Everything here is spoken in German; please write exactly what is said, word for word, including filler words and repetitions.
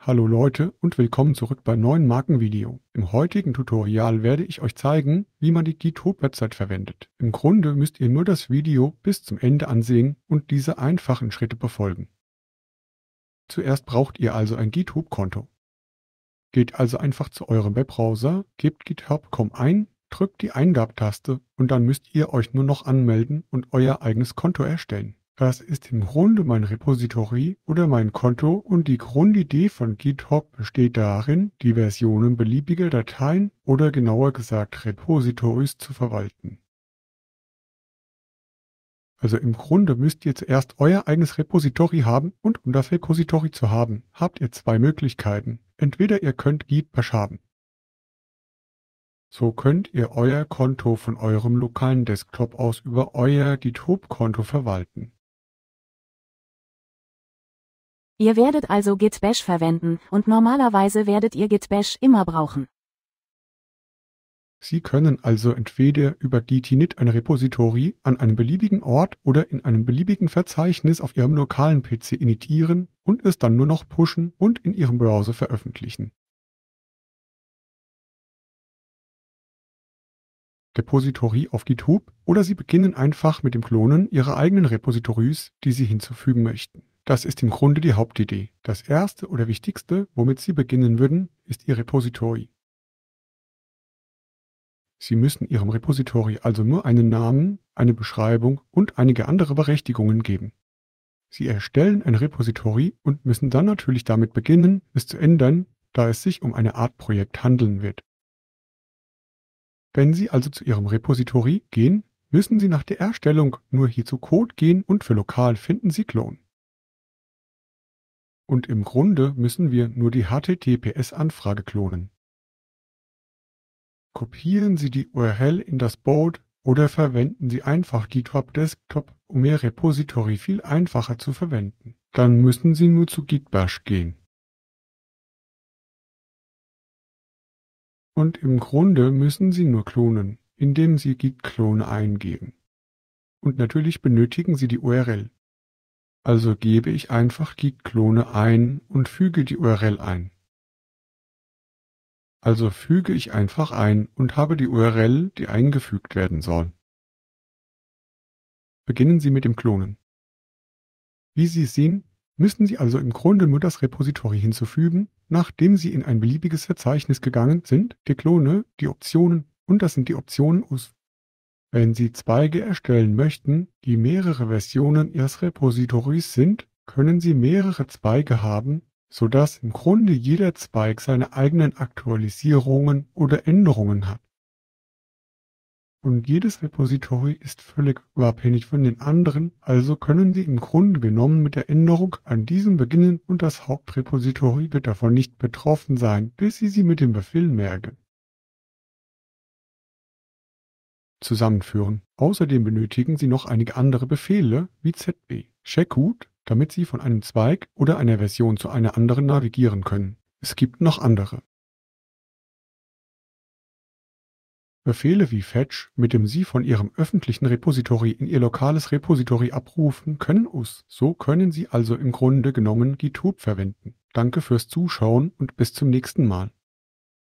Hallo Leute und willkommen zurück beim neuen Markenvideo. Im heutigen Tutorial werde ich euch zeigen, wie man die GitHub-Website verwendet. Im Grunde müsst ihr nur das Video bis zum Ende ansehen und diese einfachen Schritte befolgen. Zuerst braucht ihr also ein GitHub-Konto. Geht also einfach zu eurem Webbrowser, gebt github punkt com ein, drückt die Eingabetaste und dann müsst ihr euch nur noch anmelden und euer eigenes Konto erstellen. Das ist im Grunde mein Repository oder mein Konto und die Grundidee von GitHub besteht darin, die Versionen beliebiger Dateien oder genauer gesagt Repositories zu verwalten. Also im Grunde müsst ihr zuerst euer eigenes Repository haben und um das Repository zu haben, habt ihr zwei Möglichkeiten. Entweder ihr könnt Git Bash haben. So könnt ihr euer Konto von eurem lokalen Desktop aus über euer GitHub-Konto verwalten. Ihr werdet also Git Bash verwenden und normalerweise werdet ihr Git Bash immer brauchen. Sie können also entweder über Git-init ein Repository an einem beliebigen Ort oder in einem beliebigen Verzeichnis auf Ihrem lokalen P C initiieren und es dann nur noch pushen und in Ihrem Browser veröffentlichen. Repository auf GitHub oder Sie beginnen einfach mit dem Klonen Ihrer eigenen Repositories, die Sie hinzufügen möchten. Das ist im Grunde die Hauptidee. Das erste oder wichtigste, womit Sie beginnen würden, ist Ihr Repository. Sie müssen Ihrem Repository also nur einen Namen, eine Beschreibung und einige andere Berechtigungen geben. Sie erstellen ein Repository und müssen dann natürlich damit beginnen, es zu ändern, da es sich um eine Art Projekt handeln wird. Wenn Sie also zu Ihrem Repository gehen, müssen Sie nach der Erstellung nur hier zu Code gehen und für lokal finden Sie Clone. Und im Grunde müssen wir nur die H T T P S-Anfrage klonen. Kopieren Sie die U R L in das Board oder verwenden Sie einfach GitHub Desktop, um Ihr Repository viel einfacher zu verwenden. Dann müssen Sie nur zu Git Bash gehen. Und im Grunde müssen Sie nur klonen, indem Sie git-clone eingeben. Und natürlich benötigen Sie die U R L. Also gebe ich einfach git-clone ein und füge die U R L ein. Also füge ich einfach ein und habe die U R L, die eingefügt werden soll. Beginnen Sie mit dem Klonen. Wie Sie sehen, müssen Sie also im Grunde nur das Repository hinzufügen, nachdem Sie in ein beliebiges Verzeichnis gegangen sind, die Klone, die Optionen und das sind die Optionen U S. Wenn Sie Zweige erstellen möchten, die mehrere Versionen Ihres Repositories sind, können Sie mehrere Zweige haben, sodass im Grunde jeder Zweig seine eigenen Aktualisierungen oder Änderungen hat. Und jedes Repository ist völlig unabhängig von den anderen, also können Sie im Grunde genommen mit der Änderung an diesem beginnen und das Hauptrepository wird davon nicht betroffen sein, bis Sie sie mit dem Befehl merken. Zusammenführen. Außerdem benötigen Sie noch einige andere Befehle wie Z B, checkout, damit Sie von einem Zweig oder einer Version zu einer anderen navigieren können. Es gibt noch andere. Befehle wie fetch, mit dem Sie von Ihrem öffentlichen Repository in Ihr lokales Repository abrufen, können U S. So können Sie also im Grunde genommen GitHub verwenden. Danke fürs Zuschauen und bis zum nächsten Mal.